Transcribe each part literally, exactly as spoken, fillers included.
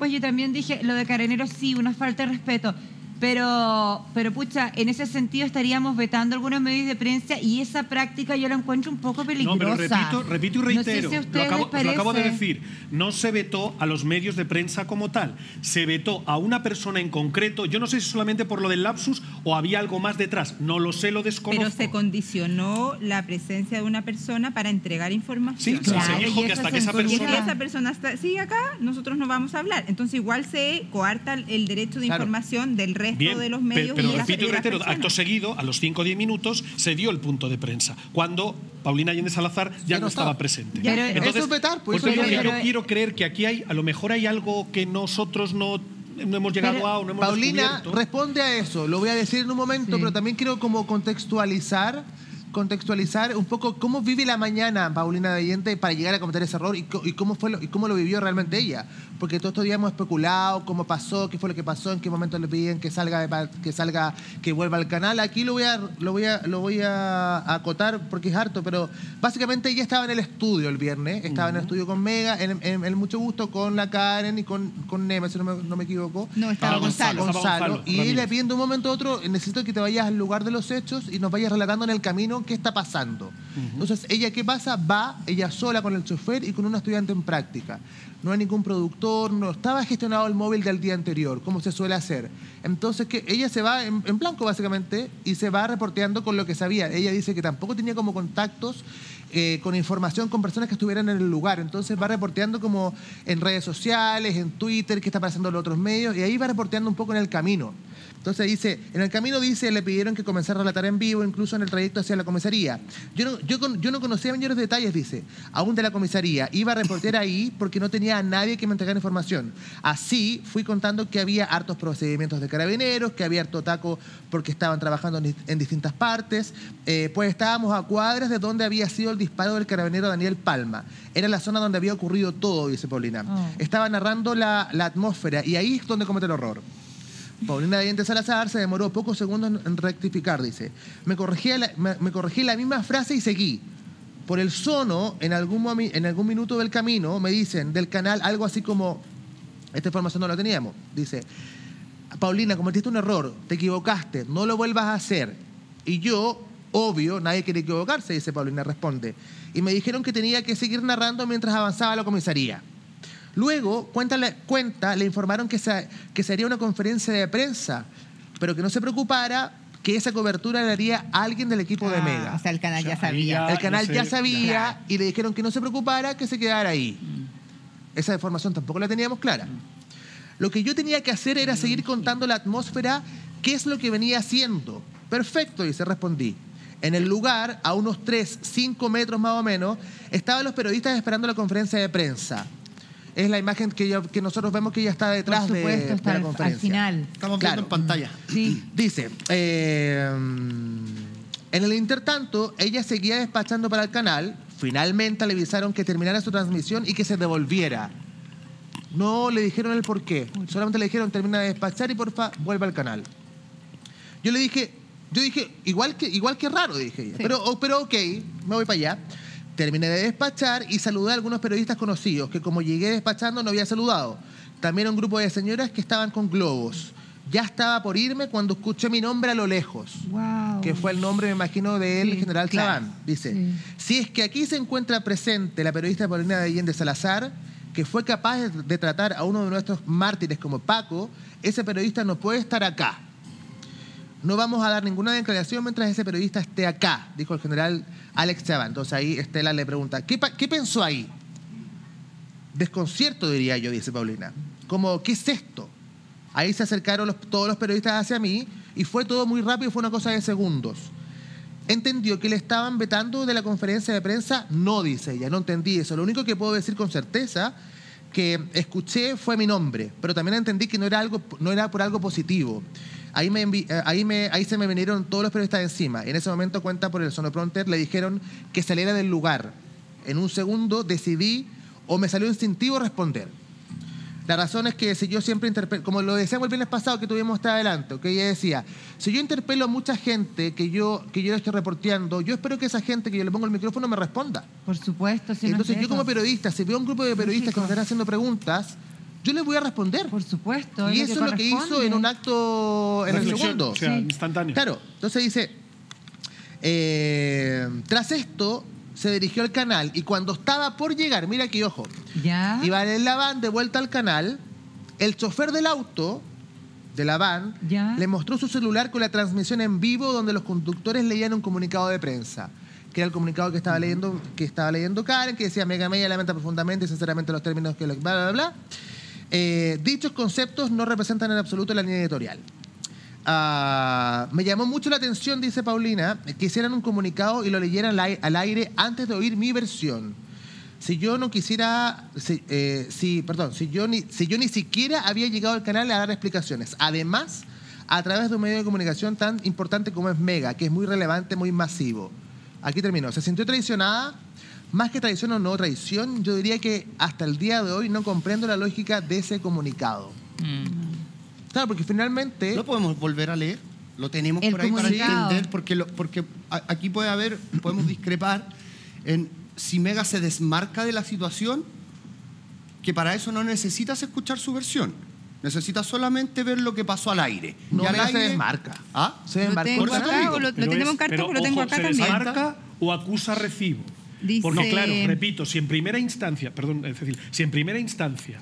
Pues yo también dije, lo de Carabineros sí, una falta de respeto. Pero, pero pucha, en ese sentido estaríamos vetando algunos medios de prensa y esa práctica yo la encuentro un poco peligrosa. No, pero repito, repito y reitero, no sé si a lo, acabo, les lo acabo de decir, no se vetó a los medios de prensa como tal, se vetó a una persona en concreto, yo no sé si solamente por lo del lapsus o había algo más detrás, no lo sé, lo desconozco. Pero se condicionó la presencia de una persona para entregar información. Sí, claro, se dijo que hasta que esa persona... Y si esa persona está, sigue acá, nosotros no vamos a hablar. Entonces igual se coarta el derecho de claro. información del resto Bien, de los medios. Pero, pero y repito y reitero, personas. acto seguido, a los cinco o diez minutos, se dio el punto de prensa, cuando Paulina Allende Salazar ya, ya no estaba, estaba presente. Ya, pero, Entonces, eso es vetar, pues, pues yo, yo quiero creer que aquí hay, a lo mejor hay algo que nosotros no... no hemos llegado pero, a o no hemos Paulina descubierto. Responde a eso, lo voy a decir en un momento, sí. Pero también quiero como contextualizar contextualizar un poco cómo vive la mañana Paulina Allende para llegar a cometer ese error y, y cómo fue lo, y cómo lo vivió realmente ella, porque todos estos días hemos especulado cómo pasó, qué fue lo que pasó, en qué momento le piden que salga de, que salga que vuelva al canal. Aquí lo voy a lo voy a lo voy a acotar porque es harto, pero básicamente ella estaba en el estudio el viernes, estaba uh-huh. en el estudio con Mega, en, en, en Mucho Gusto, con la Karen y con, con Nema, si no me, no me equivoco. No, estaba Gonzalo. Gonzalo, Gonzalo, Gonzalo y Ramírez. Le piden de un momento a otro, necesito que te vayas al lugar de los hechos y nos vayas relatando en el camino qué está pasando. Uh-huh. Entonces, ella, ¿qué pasa? Va, ella sola con el chofer y con una estudiante en práctica. No hay ningún productor, no estaba gestionado el móvil del día anterior, como se suele hacer. Entonces, que ella se va en, en blanco, básicamente, y se va reporteando con lo que sabía. Ella dice que tampoco tenía como contactos eh, con información con personas que estuvieran en el lugar. Entonces, va reporteando como en redes sociales, en Twitter, qué está pasando en los otros medios, y ahí va reporteando un poco en el camino. Entonces dice, en el camino dice, le pidieron que comenzara a relatar en vivo, incluso en el trayecto hacia la comisaría. Yo no, yo, yo no conocía mayores detalles, dice, aún de la comisaría. Iba a reportear ahí porque no tenía a nadie que me entregara información. Así fui contando que había hartos procedimientos de carabineros, que había harto taco porque estaban trabajando en, en distintas partes. Eh, pues estábamos a cuadras de donde había sido el disparo del carabinero Daniel Palma. Era la zona donde había ocurrido todo, dice Paulina. Oh. Estaba narrando la, la atmósfera y ahí es donde comete el horror. Paulina Allende Salazar se demoró pocos segundos en rectificar, dice. Me corregí la, me, me corregí la misma frase y seguí. Por el sono, en algún, en algún minuto del camino, me dicen del canal algo así como... Esta información no la teníamos. Dice, Paulina, cometiste un error, te equivocaste, no lo vuelvas a hacer. Y yo, obvio, nadie quiere equivocarse, dice Paulina, responde. Y me dijeron que tenía que seguir narrando mientras avanzaba la comisaría. Luego, cuenta, cuenta, le informaron que, se, que sería una conferencia de prensa, pero que no se preocupara, que esa cobertura la haría alguien del equipo ah, de Mega. O sea, el canal ya sabía. El canal no sé, ya sabía claro. Y le dijeron que no se preocupara, que se quedara ahí. Mm. Esa información tampoco la teníamos clara. Mm. Lo que yo tenía que hacer era seguir contando la atmósfera, qué es lo que venía haciendo. Perfecto, y se respondí. En el lugar, a unos tres, cinco metros más o menos, estaban los periodistas esperando la conferencia de prensa. Es la imagen que, yo, que nosotros vemos que ella está detrás Por supuesto, de, está de la al, conferencia. Al final. Estamos claro. viendo en pantalla. Sí. Dice, eh, en el intertanto, ella seguía despachando para el canal. Finalmente le avisaron que terminara su transmisión y que se devolviera. No le dijeron el por qué. Solamente le dijeron, termina de despachar y porfa, vuelva al canal. Yo le dije, yo dije, igual que, igual que raro, dije ella. Sí. Pero, pero ok, me voy para allá. Terminé de despachar y saludé a algunos periodistas conocidos que como llegué despachando no había saludado. También a un grupo de señoras que estaban con globos. Ya estaba por irme cuando escuché mi nombre a lo lejos. Wow. Que fue el nombre, me imagino, del sí, general claro. Chaván. Dice, sí. Si es que aquí se encuentra presente la periodista Paulina Allende Salazar, que fue capaz de tratar a uno de nuestros mártires como Paco, ese periodista no puede estar acá. No vamos a dar ninguna declaración mientras ese periodista esté acá, dijo el general Alex Chaván. Entonces ahí Estela le pregunta, ¿qué, ¿qué pensó ahí? Desconcierto, diría yo, dice Paulina. Como, ¿qué es esto? Ahí se acercaron los, todos los periodistas hacia mí y fue todo muy rápido, fue una cosa de segundos. ¿Entendió que le estaban vetando de la conferencia de prensa? No, dice ella, no entendí eso. Lo único que puedo decir con certeza que escuché fue mi nombre, pero también entendí que no era, algo, no era por algo positivo. Ahí, me envi ahí, me, ahí se me vinieron todos los periodistas encima. En ese momento, cuenta por el sonoprompter, le dijeron que saliera del lugar. En un segundo decidí, o me salió instintivo responder. La razón es que si yo siempre interpelo, como lo decíamos el viernes pasado que tuvimos hasta adelante, que ella decía, si yo interpelo a mucha gente que yo, que yo le estoy reporteando, yo espero que esa gente que yo le pongo el micrófono me responda. Por supuesto. Si Entonces no yo como periodista, si veo un grupo de periodistas que me están haciendo preguntas, yo les voy a responder. Por supuesto. Y es eso es lo que hizo corresponde. en un acto en el Reflexión, segundo. o sea, Sí. instantáneo. Claro, entonces dice, eh, tras esto se dirigió al canal y cuando estaba por llegar, mira aquí, ojo, Ya. iba en la van de vuelta al canal, el chofer del auto, de la van, Ya. le mostró su celular con la transmisión en vivo donde los conductores leían un comunicado de prensa, que era el comunicado que estaba leyendo, que estaba leyendo Karen, que decía Mega Media lamenta profundamente y sinceramente los términos que... Lo, bla, bla, bla. Eh, dichos conceptos no representan en absoluto la línea editorial. Ah, me llamó mucho la atención, dice Paulina, que hicieran un comunicado y lo leyeran al ai- al aire antes de oír mi versión. Si yo no quisiera, si, eh, si, perdón, si yo, ni, si yo ni siquiera había llegado al canal a dar explicaciones. Además, a través de un medio de comunicación tan importante como es Mega, que es muy relevante, muy masivo. Aquí terminó. Se sintió traicionada. Más que traición o no traición, yo diría que hasta el día de hoy no comprendo la lógica de ese comunicado. Claro, porque finalmente... ¿Lo podemos volver a leer? Lo tenemos El por ahí para comunicado. entender, porque, lo, porque a- aquí puede haber, podemos discrepar en si Mega se desmarca de la situación, que para eso no necesitas escuchar su versión. Necesitas solamente ver lo que pasó al aire. No, Y al Mega se aire- desmarca. ¿Ah? Se Lo desmarcó. tengo Por eso acá, digo. o lo, lo Pero tenemos es- en carta, pero, o lo tengo ojo, acá se también. desmarca o acusa recibo. Dice- Porque claro, repito, si en primera instancia, perdón, es decir, si en primera instancia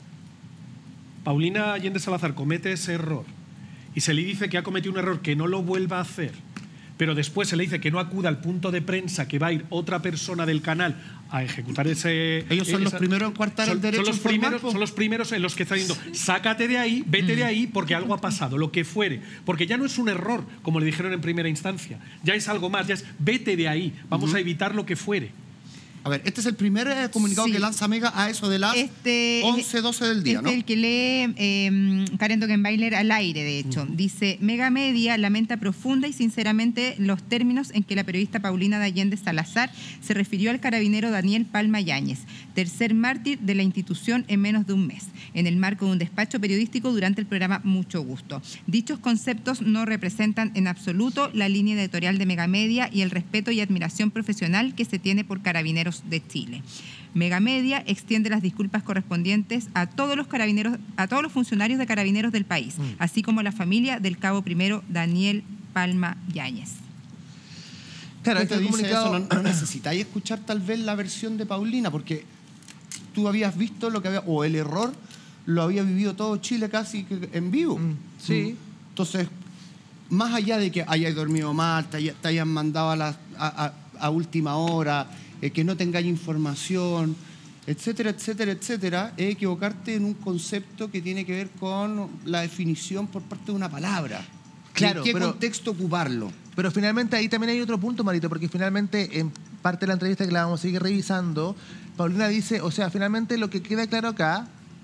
Paulina Allende Salazar comete ese error y se le dice que ha cometido un error que no lo vuelva a hacer, pero después se le dice que no acuda al punto de prensa, que va a ir otra persona del canal a ejecutar ese... Ellos son los primeros en coartar son, el derecho son los a informar, primeros, po. son los primeros en los que están diciendo, sácate de ahí, vete de ahí, porque algo ha pasado, lo que fuere. Porque ya no es un error, como le dijeron en primera instancia. Ya es algo más, ya es vete de ahí, vamos a evitar lo que fuere. A ver, este es el primer eh, comunicado Sí. que lanza Mega a eso de las Este, once, doce del día, este ¿no? es el que lee eh, Karen Dockenbailer al aire, de hecho. Dice, Mega Media lamenta profunda y sinceramente los términos en que la periodista Paulina de Allende Salazar se refirió al carabinero Daniel Palma Yáñez, tercer mártir de la institución en menos de un mes, en el marco de un despacho periodístico durante el programa Mucho Gusto. Dichos conceptos no representan en absoluto la línea editorial de Mega Media y el respeto y admiración profesional que se tiene por Carabineros de Chile. Mega Media extiende las disculpas correspondientes a todos los carabineros, a todos los funcionarios de Carabineros del país, Mm. así como a la familia del cabo primero Daniel Palma Yáñez. Claro, ¿Qué este te dice comunicado... eso? No, no necesitáis escuchar tal vez la versión de Paulina, porque tú habías visto lo que había, o el error lo había vivido todo Chile casi que en vivo. Mm, sí. Entonces, más allá de que hayáis dormido mal, te, haya- te hayan mandado a, la- a- a- a última hora, eh, que no tengáis información, etcétera, etcétera, etcétera, es equivocarte en un concepto que tiene que ver con la definición por parte de una palabra. Claro, ¿En qué pero- contexto ocuparlo? Pero finalmente ahí también hay otro punto, Marito, porque finalmente en parte de la entrevista que la vamos a seguir revisando, Paulina dice, o sea, finalmente lo que queda claro acá,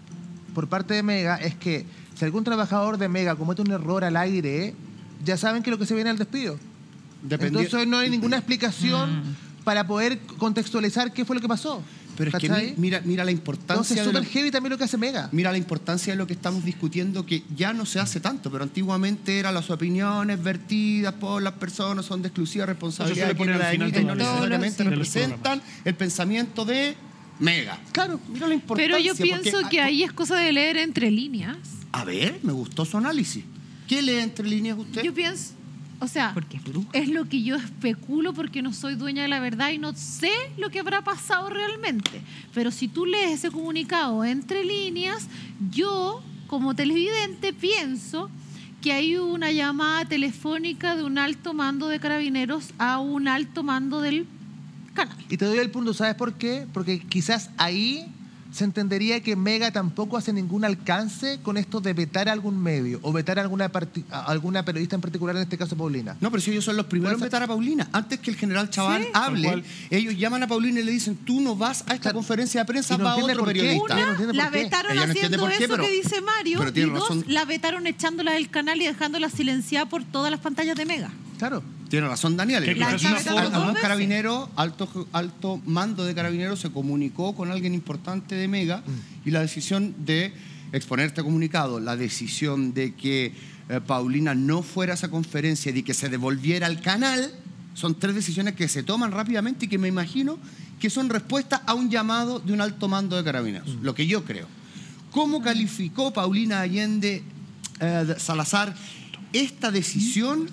por parte de Mega, es que si algún trabajador de Mega comete un error al aire, ya saben que lo que se viene es el despido. Dependi- Entonces no hay ninguna explicación para poder contextualizar qué fue lo que pasó. Pero es que ¿Cachai? mi- mira, mira la Entonces importancia es de lo, súper heavy también lo que hace Mega. mira la importancia de lo que estamos discutiendo, que ya no se hace tanto, pero antiguamente eran las opiniones vertidas por las personas, son de exclusiva responsabilidad Eso se le de pone quienes al las final emiten y no de los- necesariamente de los representan el pensamiento de Mega. Claro. Mira la importancia. Pero yo porque pienso hay- que ahí es cosa de leer entre líneas. A ver, me gustó su análisis. ¿Qué lee entre líneas usted? Yo pienso, o sea, Porque es bruja. es lo que yo especulo porque no soy dueña de la verdad y no sé lo que habrá pasado realmente. Pero si tú lees ese comunicado entre líneas, yo, como televidente, pienso que hay una llamada telefónica de un alto mando de Carabineros a un alto mando del canal. Y te doy el punto, ¿sabes por qué? Porque quizás ahí se entendería que Mega tampoco hace ningún alcance con esto de vetar a algún medio o vetar a alguna, parti- a alguna periodista en particular, en este caso Paulina. No, pero si ellos son los primeros en Puede ser- vetar a Paulina. Antes que el general Chaval Sí. Tal hable, cual. ellos llaman a Paulina y le dicen, tú no vas a esta Claro. conferencia de prensa, Y no va entiende otro por qué. periodista. Ella no entiende La por qué. vetaron Ella no entiende haciendo por qué, eso pero- que dice Mario pero y tiene dos, razón. la vetaron echándola del canal y dejándola silenciada por todas las pantallas de Mega. Claro. Tiene razón Daniel. Que La quizás una está forma- vetando dos Algún veces. carabinero, alto, alto mando de carabineros se comunicó con alguien importante de Mega y la decisión de exponer este comunicado, la decisión de que eh, Paulina no fuera a esa conferencia y de que se devolviera al canal, son tres decisiones que se toman rápidamente y que me imagino que son respuesta a un llamado de un alto mando de carabineros, lo que yo creo. cómo calificó Paulina Allende eh, Salazar esta decisión,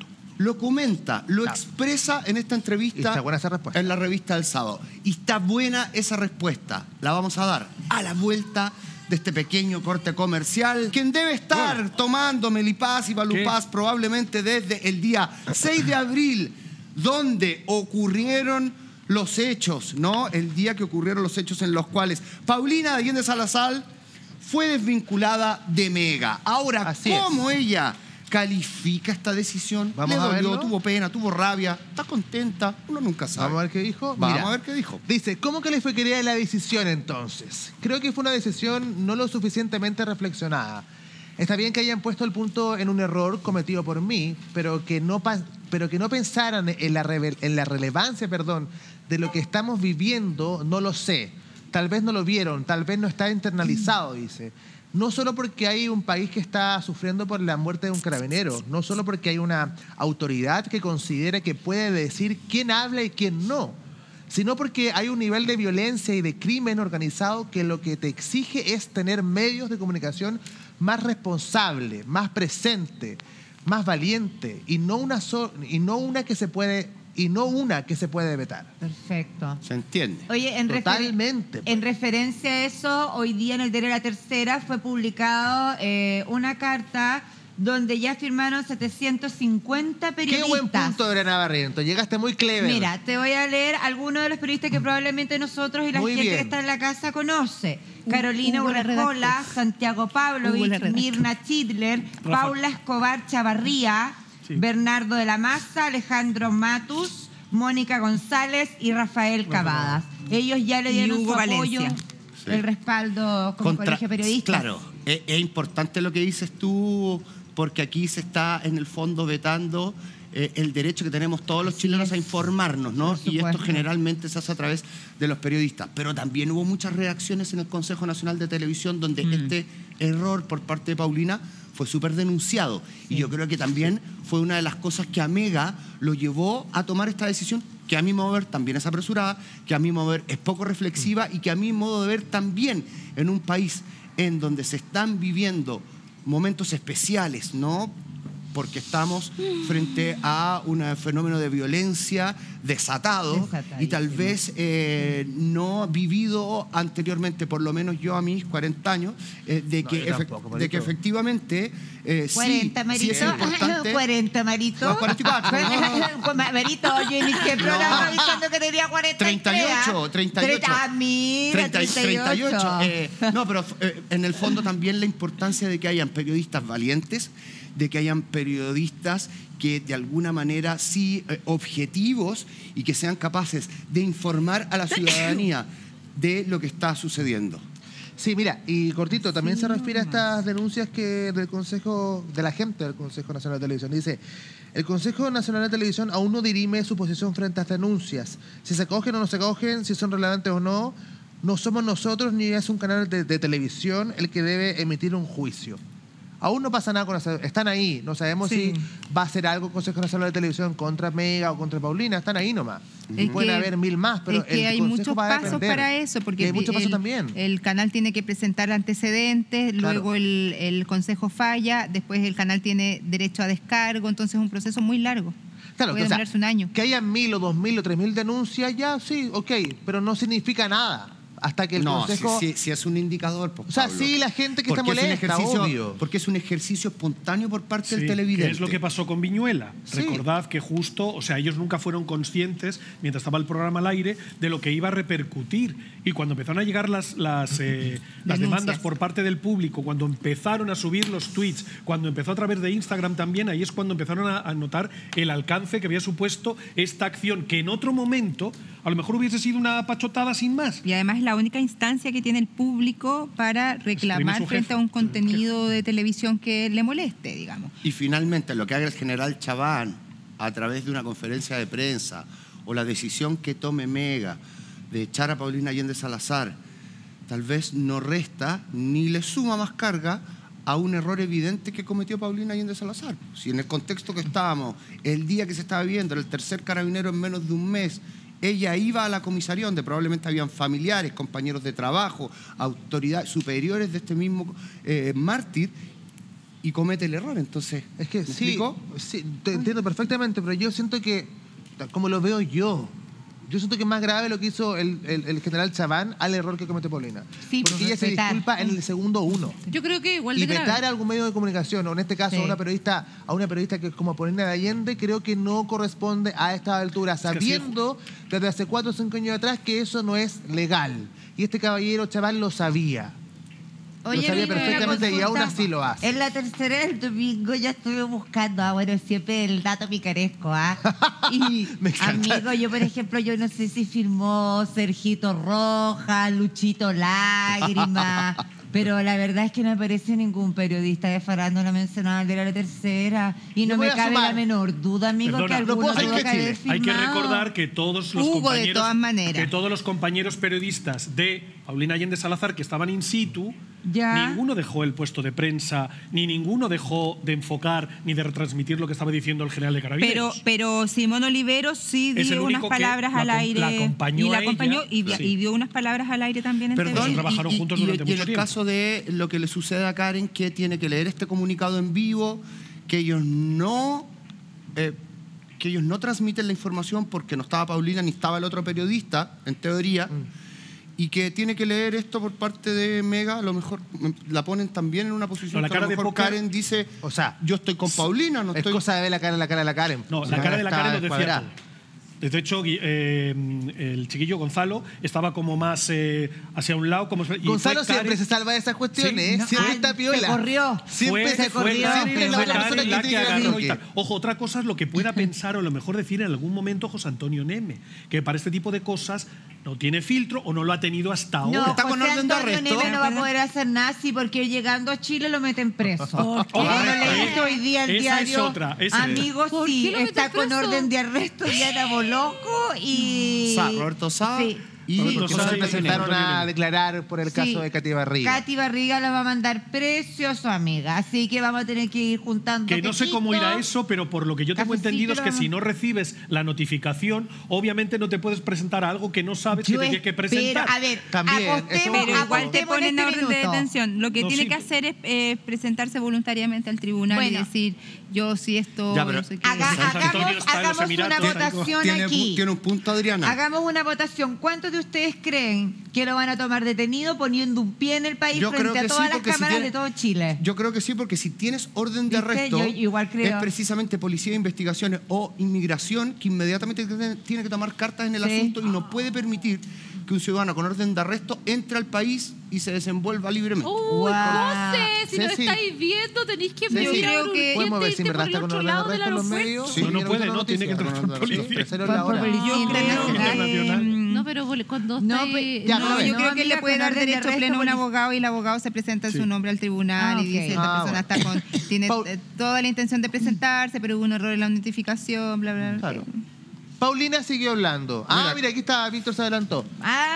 lo comenta, lo expresa en esta entrevista. Y está buena esa respuesta. En la revista del sábado. Y está buena esa respuesta. La vamos a dar a la vuelta de este pequeño corte comercial. Quien debe estar bueno. tomando Melipaz y Valupaz probablemente desde el día seis de abril, donde ocurrieron los hechos, ¿no? El día que ocurrieron los hechos en los cuales Paulina Allende Salazar fue desvinculada de Mega. Ahora, Así ¿cómo es. ella califica esta decisión? Vamos Le a dolió, verlo. tuvo pena, tuvo rabia, está contenta, uno nunca sabe. Vamos a ver qué dijo. Vamos Mira, a ver qué dijo. Dice, ¿cómo calificaría la decisión entonces? Creo que fue una decisión no lo suficientemente reflexionada. Está bien que hayan puesto el punto en un error cometido por mí, pero que no, pa- pero que no pensaran en la, revel- en la relevancia perdón, de lo que estamos viviendo, no lo sé. Tal vez no lo vieron, tal vez no está internalizado, dice. No solo porque hay un país que está sufriendo por la muerte de un carabinero, no solo porque hay una autoridad que considera que puede decir quién habla y quién no, sino porque hay un nivel de violencia y de crimen organizado que lo que te exige es tener medios de comunicación más responsable, más presente, más valiente y no una so- y no una que se puede y no una que se puede vetar. Perfecto. ¿Se entiende? Oye, en, referen- Totalmente, pues. en referencia a eso, hoy día en el Diario La Tercera fue publicado eh, una carta donde ya firmaron setecientos cincuenta Qué periodistas. buen punto, Brena Barriento. Llegaste muy clever. Mira, te voy a leer algunos de los periodistas que probablemente nosotros y la Muy gente bien. que está en la casa conoce. Carolina Hugo la Urrejola, redactó. Santiago Hugo la Pavlovich, redactó. Mirna Chidler, Rafa. Paula Escobar Chavarría, Sí. Bernardo de la Maza, Alejandro Matus, Mónica González y Rafael Cavadas. Ellos ya le Y dieron Hugo su apoyo, Valencia. Sí. el respaldo como Contra- colegio de periodistas. Claro, es, es importante lo que dices tú, porque aquí se está en el fondo vetando eh, el derecho que tenemos todos los Así chilenos a es. informarnos, ¿no? Por Y esto supuesto. generalmente se hace a través de los periodistas. Pero también hubo muchas reacciones en el Consejo Nacional de Televisión donde Mm. este error por parte de Paulina fue súper denunciado. Y yo creo que también fue una de las cosas que a Mega lo llevó a tomar esta decisión, que a mi modo de ver también es apresurada, que a mi modo de ver es poco reflexiva y que a mi modo de ver también en un país en donde se están viviendo momentos especiales, ¿no? Porque estamos frente a un fenómeno de violencia desatado y tal Desatadísimo. vez eh, no vivido anteriormente, por lo menos yo a mis cuarenta años, eh, de, No, que yo efe- tampoco, de que Marito. efectivamente eh, sí, cuarenta, sí Marito. es importante. cuarenta, Marito. No, cuarenta y cuatro, no. Marito, oye, ni que programa No. avisando que tenía cuarenta y tres. treinta y ocho, treinta y ocho. Ah, mira, treinta, treinta y ocho. treinta y ocho. Eh, no, pero eh, en el fondo también la importancia de que hayan periodistas valientes, de que hayan periodistas que de alguna manera sí eh, objetivos y que sean capaces de informar a la ciudadanía de lo que está sucediendo. Sí, mira, y cortito, también se refiere a estas denuncias que del Consejo, de la gente del Consejo Nacional de Televisión. Dice, el Consejo Nacional de Televisión aún no dirime su posición frente a estas denuncias. Si se acogen o no se acogen, si son relevantes o no, no somos nosotros ni es un canal de, de televisión el que debe emitir un juicio. Aún no pasa nada con eso. Están ahí. No sabemos Sí. si va a hacer algo el Consejo Nacional de Televisión contra Mega o contra Paulina. Están ahí nomás. Es Pueden que- haber mil más, pero es que el hay Consejo muchos va a pasos depender. para eso, porque Y hay muchos pasos el, también. el canal tiene que presentar antecedentes, Claro. luego el, el consejo falla, después el canal tiene derecho a descargo, entonces es un proceso muy largo. Claro, Puede que, o sea, demorarse un año. que haya mil o dos mil o tres mil denuncias, ya sí, ok, pero no significa nada hasta que el no, Consejo... si, si- si es un indicador, pues, O sea, Pablo. sí, la gente que está Porque es un molesta, ejercicio- obvio. Porque es un ejercicio espontáneo por parte Sí, del televidente. que es lo que pasó con Viñuela. Sí. Recordad que justo, o sea, ellos nunca fueron conscientes, mientras estaba el programa al aire, de lo que iba a repercutir. Y cuando empezaron a llegar las, las, eh, las Denuncias. demandas por parte del público, cuando empezaron a subir los tweets, cuando empezó a través de Instagram también, ahí es cuando empezaron a, a notar el alcance que había supuesto esta acción, que en otro momento a lo mejor hubiese sido una pachotada sin más. Y además es la única instancia que tiene el público para Exprime reclamar su frente jefe. a un contenido de televisión que le moleste, digamos. Y finalmente lo que haga el general Chaván a través de una conferencia de prensa o la decisión que tome Mega de echar a Paulina Allende Salazar tal vez no resta ni le suma más carga a un error evidente que cometió Paulina Allende Salazar. Si en el contexto que estábamos, el día que se estaba viviendo, el tercer carabinero en menos de un mes ella iba a la comisaría donde probablemente habían familiares, compañeros de trabajo, autoridades superiores de este mismo eh, mártir, y comete el error. Entonces, Es que ¿me sí, explico? sí, te entiendo perfectamente, pero yo siento que, como lo veo yo, yo siento que es más grave lo que hizo el, el- el general Chaván al error que comete Paulina. Sí, porque por ella se respetar. disculpa en el segundo uno. Yo creo que igual Y de grave. vetar a algún medio de comunicación, o en este caso Sí. a una periodista, a una periodista que es como Paulina de Allende, creo que no corresponde a esta altura, que así es. sabiendo desde hace cuatro o cinco años atrás que eso no es legal. Y este caballero Chaván lo sabía. Oye, lo sabía dime una perfectamente y aún consulta. así lo hace. En la tercera del domingo ya estuve buscando, ah, bueno, siempre el dato picaresco, ¿ah? Y, Me encanta. amigo, yo, por ejemplo, yo no sé si firmó Sergito Rojas, Luchito Lágrima, pero la verdad es que no aparece ningún periodista de farándula mencionado al de la tercera. Y no Yo voy me a cabe sumar. la menor duda, amigo, Perdona, que no alguno puedo tuvo decir que que haber Chile. Hay que firmado. recordar que todos los Hubo de compañeros todas maneras. que todos los compañeros periodistas de Paulina Allende Salazar que estaban in situ, Ya. ninguno dejó el puesto de prensa, ni ninguno dejó de enfocar ni de retransmitir lo que estaba diciendo el general de Pero, Carabineros. pero Simón Oliveros sí Es el dio unas único que palabras la al acom- aire. la acompañó y la a ella. acompañó y, Sí. y dio unas palabras al aire también en Perdón, T V. Pues trabajaron y, juntos y- durante y mucho en el tiempo. caso de lo que le sucede a Karen, que tiene que leer este comunicado en vivo, que ellos no eh, que ellos no transmiten la información porque no estaba Paulina ni estaba el otro periodista, en teoría, y que tiene que leer esto por parte de Mega, a lo mejor mm, la ponen también en una posición No, la que a cara lo de mejor póker- Karen dice, O sea, yo estoy con Paulina, no es estoy... cosa de ver la cara en la cara de la Karen. No, O la sea, cara de la está Karen lo decía descuadrada. todo. De hecho, Gui- eh, el chiquillo Gonzalo estaba como más eh, hacia un lado. Como, y Gonzalo fue siempre Karen- se salva de esas cuestiones, Sí. ¿eh? No, siempre ah, está piola. se corrió. Siempre fue, se fue corrió. Karen, Siempre fue la persona Karen que la que tiene que agarró y decir. tal. Ojo, otra cosa es lo que pueda pensar o a lo mejor decir en algún momento José Antonio Neme, que para este tipo de cosas no tiene filtro o no lo ha tenido hasta ahora. No, ¿Está con José orden de Antonio arresto? Neme no va a poder hacer nada sí, porque llegando a Chile lo meten preso. qué? Yo leí hoy día el Esa es diario. otra, esa es. Amigos, ¿Por sí, qué lo meten está con preso? orden de arresto Diana Boloco y... Sa- Roberto Sá Sí. y Roberto Que José no se Sá y Antonio presentaron Antonio a Neme. declarar por el caso Sí. de Katy Barriga. Katy Barriga la va a mandar precioso, amiga. Así que vamos a tener que ir juntando. Que no sé cómo pechitos. irá eso, pero por lo que yo tengo Cafecito entendido es que lo- si no recibes la notificación, obviamente no te puedes presentar a algo que no sabes Yo que te tienes que espero- presentar. A ver, También, eso acostemos, es Pero Pero igual te acostemos ponen en a este orden de minuto. detención. Lo que No, tiene sí. que hacer es eh, presentarse voluntariamente al tribunal y Bueno. decir, yo sí esto, Ya, pero- no sé qué. Haga- San Antonio hagamos está en los hagamos una Emiratos, votación tiene, aquí. tiene un punto, Adriana. Hagamos una votación. ¿Cuántos de ustedes creen que lo van a tomar detenido poniendo un pie en el país Yo creo frente a que sí, todas las porque si cámaras tiene- de todo Chile? Yo creo que sí, porque si tienes orden de ¿Viste? arresto, Yo igual creo. es precisamente policía de investigaciones o inmigración que inmediatamente tiene- tiene que tomar cartas en el Sí. asunto y no puede permitir que un ciudadano con orden de arresto entre al país y se desenvuelva libremente. Uy, Guau. José, si lo Ceci. estáis viendo, tenéis que Ceci. enviar Yo creo que- Podemos ver si en irte verdad por está el con otro orden de lado del arresto en los aeropuerto. medios. Sí. No, no ¿Vieron puede, la no, tiene que noticia? entrar por policía. Tercero en Por la hora. policía. Yo creo internacional. que... No, pero bole- cuando No, estáis- pues, Ya, No, pero yo no, creo que amiga, le puede con dar orden de derecho arresto pleno a un polic- abogado y el abogado se presenta Sí. su nombre al tribunal Ah, y dice, ok. esta Ah, persona bueno. está con, tiene Paul- eh, toda la intención de presentarse, pero hubo un error en la notificación, bla, bla, bla. Claro. Paulina siguió hablando. Ah, Mira. mira, aquí está, Víctor se adelantó.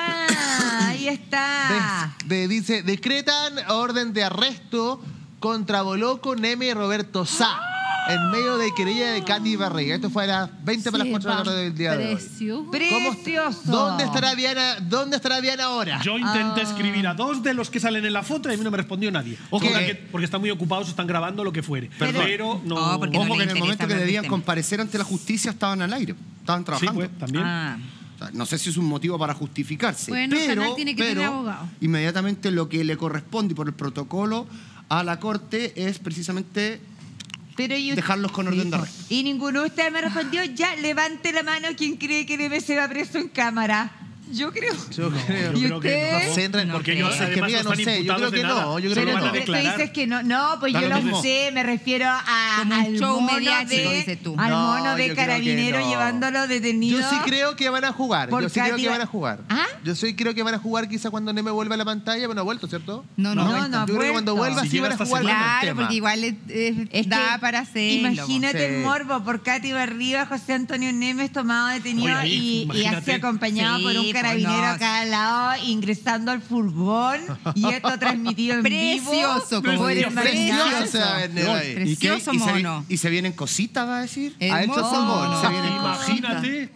Ah, ahí está. De- de- dice, decretan orden de arresto contra Boloco, Neme y Roberto Sá en medio de querella de Katy Barriga. Esto fue a las veinte para las cuatro de la tarde del día de hoy. Precioso. ¿Cómo- Precioso. ¿Dónde estará Diana? ¿Dónde estará Diana ahora? Yo intenté Ah. escribir a dos de los que salen en la foto y a mí no me respondió nadie. Ojo, ¿Qué? porque, porque están muy ocupados, están grabando lo que fuere. Pero- Pero, no. No, porque no Ojo le que en el interesa momento que hablar del debían tema. comparecer ante la justicia estaban al aire, estaban Sí, trabajando. pues, también. Ah. O sea, no sé si es un motivo para justificarse, Bueno, el pero, canal tiene que pero tener abogado. inmediatamente lo que le corresponde y por el protocolo a la Corte es precisamente Pero y- dejarlos con orden de Sí, arresto. Y ninguno de ustedes me respondió. Ya, levante la mano quien cree que Neme se va preso en cámara. Yo creo. Yo creo. Yo ¿Y creo que usted? no. Se entran- porque creo. ellos Es que, además amiga, no no están sé, yo imputados creo de que nada. no, yo creo Solo que van no. a Pero tú declarar. dices que no. No, pues Da yo lo lo mismo. sé. Me refiero a, Como un al show mono mediático, de, dices tú. al No, mono yo de creo que carabinero no. llevándolo detenido. Yo sí creo que van a jugar. Por Yo sí creo Katy que Ba- van a jugar. ¿Ah? Yo sí creo que van a jugar quizá cuando Neme vuelva a la pantalla. Bueno, ha vuelto, ¿cierto? No, no, No, vuelta. no, Yo creo que cuando vuelto. vuelva Si sí llega van a esta jugar semana. con el Claro, tema. porque igual es, es- Es da que para hacerlo. Imagínate Sí. el morbo por Katy Barriga, José Antonio Nemes tomado detenido Oye, ahí, y, y imagínate. así acompañado Sí, por un pues, carabinero no. a cada lado, ingresando al furgón y esto transmitido en vivo. Precioso, como por el dice. Magdalena. Precioso se va a ver Neme ahí. ¿Y, qué? Precioso ¿Y, se, vi- mono. y se vienen cositas, va a decir? Ha hecho Hermoso su mono. mono. Se vienen Imagínate.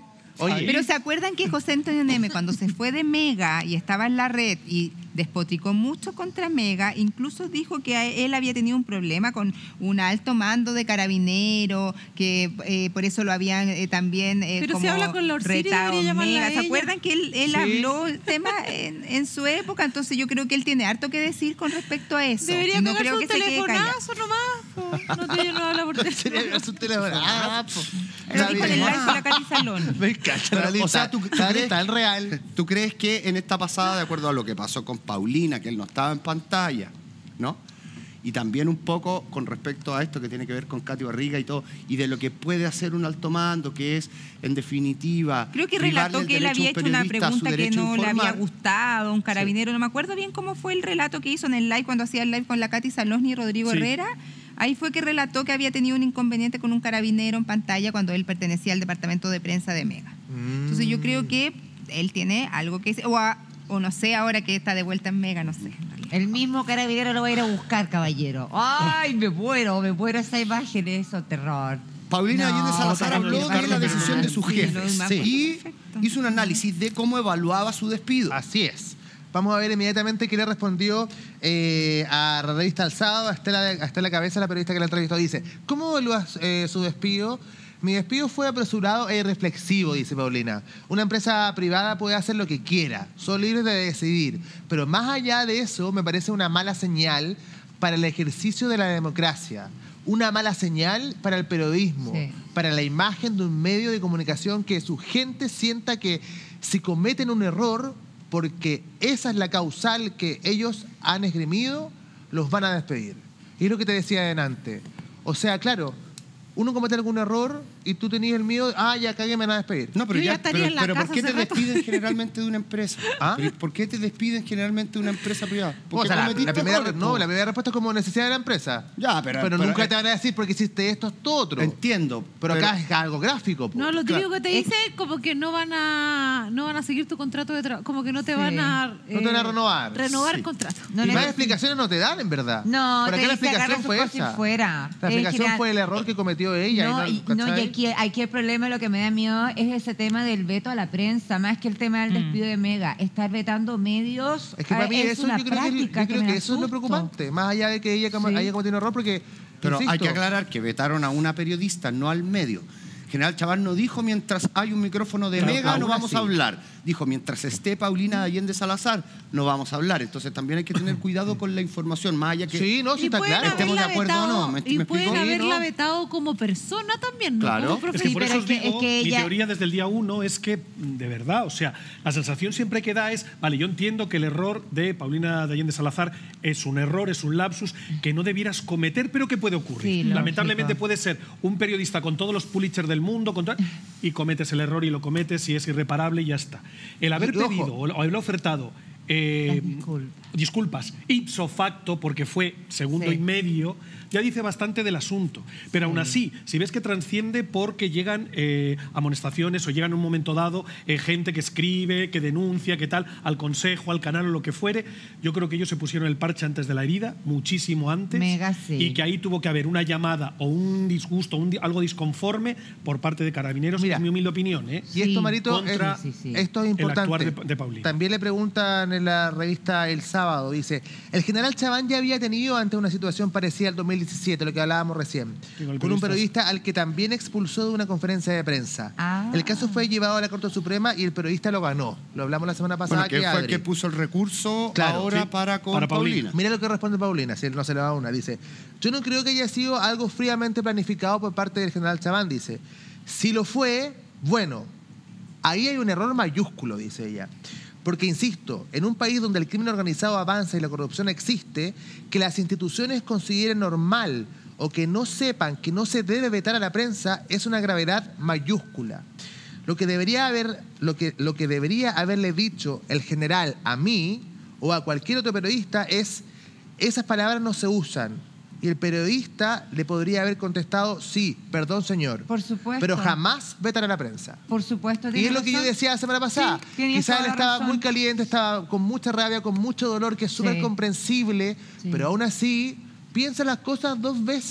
Oye. Pero ¿se acuerdan que José Antonio Neme, cuando se fue de Mega y estaba en la red y despotricó mucho contra Mega, incluso dijo que a él había tenido un problema con un alto mando de carabinero, que eh, por eso lo habían eh, también eh, Pero como si habla con Lord Siri, retado debería llamarla Mega. a ¿Se ella? acuerdan que él, él Sí. habló el tema en, en su época? Entonces yo creo que él tiene harto que decir con respecto a eso. Debería Y no pegarse creo un que se quede callado. telefonazo nomás. po. No te no habla por Sería teléfono. un teléfono. Ah, po. Lo Está dijo en el bien. live con la Katy Salón. Me encanta. Pero, Lali, o sea, está- ¿tú, tú está- crees, está en real. ¿tú crees que en esta pasada, de acuerdo a lo que pasó con Paulina, que él no estaba en pantalla, ¿no? Y también un poco con respecto a esto que tiene que ver con Katy Barriga y todo, y de lo que puede hacer un alto mando, que es, en definitiva, Creo que privarle relató el que él derecho a había un hecho una periodista a su pregunta que derecho a no le había informar? gustado, un carabinero, no me acuerdo bien cómo fue el relato que hizo en el live cuando hacía el live con la Katy Salosni y Rodrigo Sí. Herrera. Ahí fue que relató que había tenido un inconveniente con un carabinero en pantalla cuando él pertenecía al departamento de prensa de Mega. Entonces yo creo que él tiene algo que decir, o, a- o no sé, ahora que está de vuelta en Mega, no sé. en realidad. El mismo carabinero lo va a ir a buscar, caballero. Ay, me muero, me muero esa imagen, eso, terror. Paulina No, Allende Salazar no, habló no, de la no, decisión no, de sus sí, jefes lo demás fue y perfecto. hizo un análisis de cómo evaluaba su despido. Así es. Vamos a ver inmediatamente qué le respondió eh, a la revista El Sábado, a Estela, a Estela Cabeza, la periodista que la entrevistó. Dice, ¿cómo evalúas eh, su despido? Mi despido fue apresurado e irreflexivo, dice Paulina. Una empresa privada puede hacer lo que quiera, son libres de decidir. Pero más allá de eso, me parece una mala señal para el ejercicio de la democracia. Una mala señal para el periodismo, Sí. para la imagen de un medio de comunicación, que su gente sienta que si cometen un error, porque esa es la causal que ellos han esgrimido, los van a despedir. Y es lo que te decía adelante. O sea, claro, uno comete algún error y tú tenías el miedo, ah, ya cagué, me van a despedir. No, pero Yo ya ya, estaría pero, en la pero ¿por casa qué te hace rato. despiden generalmente de una empresa? ¿Ah? Pero ¿por qué te despiden generalmente de una empresa privada? O Porque sea, la, cometiste la primera, errores, no, po. la primera respuesta es como necesidad de la empresa. Ya, pero- pero- nunca eh, te van a decir porque hiciste esto, esto, otro. Entiendo. Pero, acá es algo gráfico. po. No, lo típico Claro. que te dice es como que no van a no van a seguir tu contrato de trabajo, como que no te Sí. van a No te van a renovar. renovar Sí. el contrato. No y le- más explicaciones no te dan, en verdad. No, Por te acá la dice, agarra explicación sus fue cosas y esa. fuera. La Es explicación general- fue el error que cometió ella. No, y y, no, no, y ¿cachai? aquí, aquí el problema, lo que me da miedo es ese tema del veto a la prensa, más que el tema del despido de Mega. Estar vetando medios Es que para ah, mí es eso una yo creo, que, práctica yo creo me que da eso es lo susto. preocupante. Más allá de que ella com- Sí. haya cometido un error, porque. Pero hay insisto, que aclarar que vetaron a una periodista, no al medio. General Chabán no dijo mientras hay un micrófono de Claro, Mega no aún vamos así. a hablar. Dijo mientras esté Paulina Allende Salazar no vamos a hablar. Entonces también hay que tener cuidado con la información, más allá que... Sí, no, sí Y está pueden claro. Estemos de haberla acuerdo o no, vetado- ¿me- y me pueden explico? haberla Sí, ¿no? vetado como persona también, ¿no? Claro. Como Es que Sí, por pero eso es os que- digo, es que mi ella- teoría desde el día uno es que, de verdad, o sea, la sensación siempre que da es, vale, yo entiendo que el error de Paulina de Allende Salazar es un error, es un lapsus que no debieras cometer, pero que puede ocurrir. Sí, lógico. Lamentablemente puede ser un periodista con todos los Pulitzer del mundo con todo- y cometes el error y lo cometes y es irreparable y ya está. El haber Y ojo. pedido o haber ofertado eh, Las disculpas. disculpas ipso facto, porque fue segundo Sí. y medio, ya dice bastante del asunto. Pero aún así, si ves que transciende porque llegan eh, amonestaciones o llegan en un momento dado eh, gente que escribe, que denuncia, que tal, al consejo, al canal o lo que fuere, yo creo que ellos se pusieron el parche antes de la herida, muchísimo antes. Mega sí. Y que ahí tuvo que haber una llamada o un disgusto, un di- algo disconforme por parte de Carabineros, Mira. es mi humilde opinión. ¿eh? Y esto, Sí, Marito, contra es, sí, sí. esto es importante. actuar de- de Paulina. También le preguntan en la revista El Sábado, dice, el general Chabán ya había tenido antes una situación parecida al dos mil diecisiete, lo que hablábamos recién, Sí, con el con un periodista. periodista al que también expulsó de una conferencia de prensa. Ah. El caso fue llevado a la Corte Suprema y el periodista lo ganó. Lo hablamos la semana pasada. Bueno, que aquí, fue el Adri. que puso el recurso Claro, ahora sí, para con para Paulina. Paulina. Mira lo que responde Paulina, si él no se le va una. Dice, yo no creo que haya sido algo fríamente planificado por parte del general Chabán, dice. Si lo fue, bueno, ahí hay un error mayúsculo, dice ella. Porque, insisto, en un país donde el crimen organizado avanza y la corrupción existe, que las instituciones consideren normal o que no sepan que no se debe vetar a la prensa es una gravedad mayúscula. Lo que debería haber, lo que, lo que debería haberle dicho el general a mí o a cualquier otro periodista es, esas palabras no se usan. Y el periodista le podría haber contestado, sí, perdón señor, Por supuesto. pero jamás vetar a la prensa. Por supuesto. Y tiene es lo que yo razón. decía la semana pasada. Sí, tienes Quizás él toda la estaba razón. muy caliente, estaba con mucha rabia, con mucho dolor, que es súper Sí. comprensible, Sí. pero aún así piensa las cosas dos veces.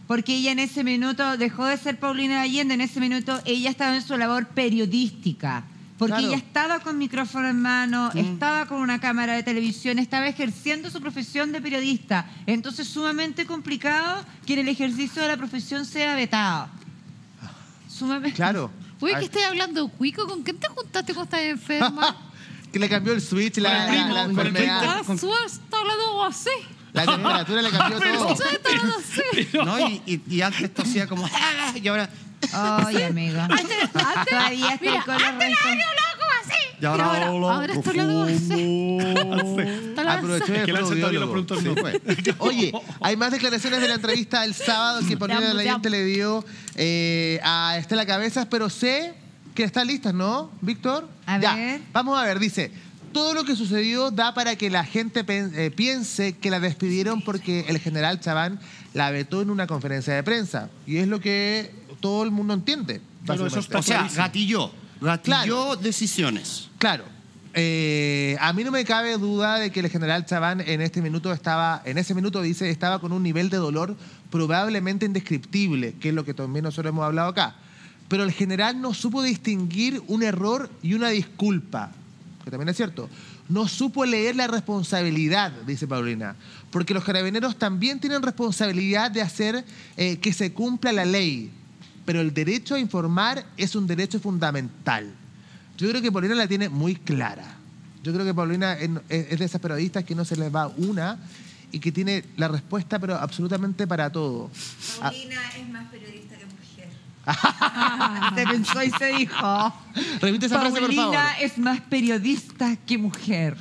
porque ella en ese minuto dejó de ser Paulina Allende, en ese minuto ella estaba en su labor periodística. Porque Claro. ella estaba con micrófono en mano, estaba con una cámara de televisión, estaba ejerciendo su profesión de periodista. Entonces, sumamente complicado que en el ejercicio de la profesión sea vetado. Sumamente. Claro. Oye, Ay, que estoy hablando, Cuico, ¿con quién te juntaste cuando estás enferma? que le cambió el switch, la, Con el la- primo, la con el enfermedad. Ah, Suárez está hablando así. La temperatura le cambió todo. Suárez está hablando así. ¿No? Y, y- y antes tosía como... "Ah", y ahora... Ay, amiga. Todavía estoy Mira, con los antes restos. había hablado como así. Y ahora, ahora, hablo ahora estoy hablando así. Está hablando Aprovechó así. de Que le han sentado bien los productores, no fue. Oye, hay más declaraciones de la entrevista el sábado que Paulina Te amo, te Allende amo. le dio eh, a Estela Cabezas, pero sé que están listas, ¿no, Víctor? A Ya, ver. vamos a ver, dice. Todo lo que sucedió da para que la gente pen- eh, piense que la despidieron porque el general Chaván la vetó en una conferencia de prensa. Y es lo que todo el mundo entiende. Claro, eso básicamente. está O sea, clarísimo. gatilló. Gatilló Claro. decisiones. Claro. Eh, a mí no me cabe duda de que el general Chaván en este minuto estaba, en ese minuto dice, estaba con un nivel de dolor probablemente indescriptible, que es lo que también nosotros hemos hablado acá. Pero el general no supo distinguir un error y una disculpa, que también es cierto. No supo leer la responsabilidad, dice Paulina, porque los carabineros también tienen responsabilidad de hacer eh, que se cumpla la ley, pero el derecho a informar es un derecho fundamental. Yo creo que Paulina la tiene muy clara. Yo creo que Paulina es es de esas periodistas que no se les va una y que tiene la respuesta, pero absolutamente para todo. Ah, Paulina es más periodista que mujer. Se pensó y se dijo. repite esa frase, por favor. Paulina es más periodista que mujer.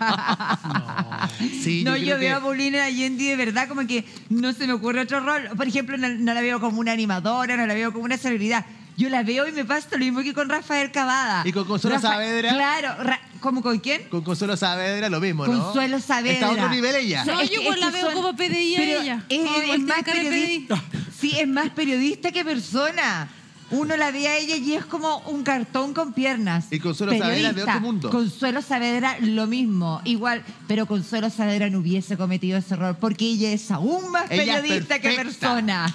Sí, no, yo yo, creo veo que- a Paulina Allende y de verdad como que no se me ocurre otro rol. Por ejemplo, no, no la veo como una animadora, no la veo como una celebridad. Yo la veo y me pasa lo mismo que con Rafael Cavada. ¿Y con Consuelo Rafa- Saavedra? Claro. Ra- ¿Cómo con quién? Con Consuelo Saavedra lo mismo, ¿no? Consuelo Saavedra. Está a otro nivel ella. No, Es yo que- igual es la que veo son- como P D I a pero ella. Es, Como es igual más tiene cara de periodista. Sí, es más periodista que persona. Uno la ve a ella y es como un cartón con piernas. Y Consuelo Saavedra de Periodista. otro mundo. Consuelo Saavedra lo mismo, igual, pero Consuelo Saavedra no hubiese cometido ese error porque ella es aún más Ella es periodista que perfecta. persona.